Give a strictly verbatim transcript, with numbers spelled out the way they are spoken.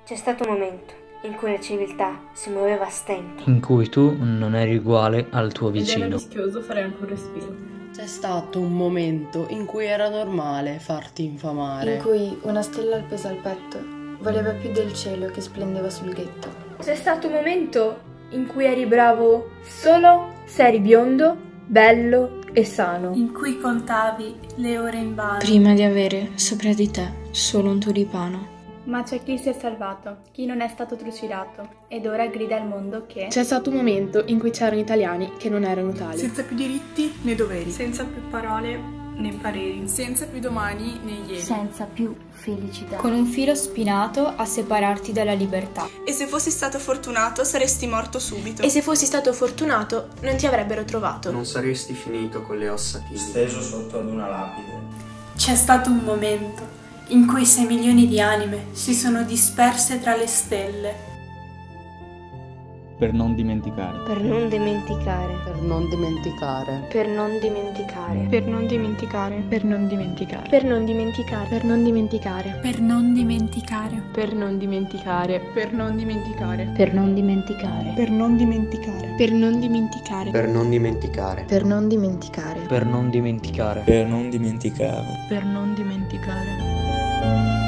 C'è stato un momento in cui la civiltà si muoveva a stento. In cui tu non eri uguale al tuo Ed era vicino. rischioso fare anche un respiro. C'è stato un momento in cui era normale farti infamare. In cui una stella appesa al petto valeva più del cielo che splendeva sul ghetto. C'è stato un momento in cui eri bravo solo se eri biondo, bello e sano. In cui contavi le ore invano. Prima di avere sopra di te solo un tulipano. Ma c'è chi si è salvato, chi non è stato trucidato, ed ora grida al mondo che... C'è stato un momento in cui c'erano italiani che non erano tali. Senza più diritti né doveri. Senza più parole né pareri. Senza più domani né ieri. Senza più felicità. Con un filo spinato a separarti dalla libertà. E se fossi stato fortunato saresti morto subito. E se fossi stato fortunato non ti avrebbero trovato. Non saresti finito con le ossa timide. Steso sotto ad una lapide. C'è stato un momento in cui sei milioni di anime si sono disperse tra le stelle. Per non dimenticare. Per non dimenticare. Per non dimenticare. Per non dimenticare. Per non dimenticare. Per non dimenticare. Per non dimenticare. Per non dimenticare. Per non dimenticare. Per non dimenticare. Per non dimenticare. Per non dimenticare. Per non dimenticare. Per non dimenticare. Per non dimenticare. Per non dimenticare. Per non dimenticare. Per non dimenticare. Per non dimenticare.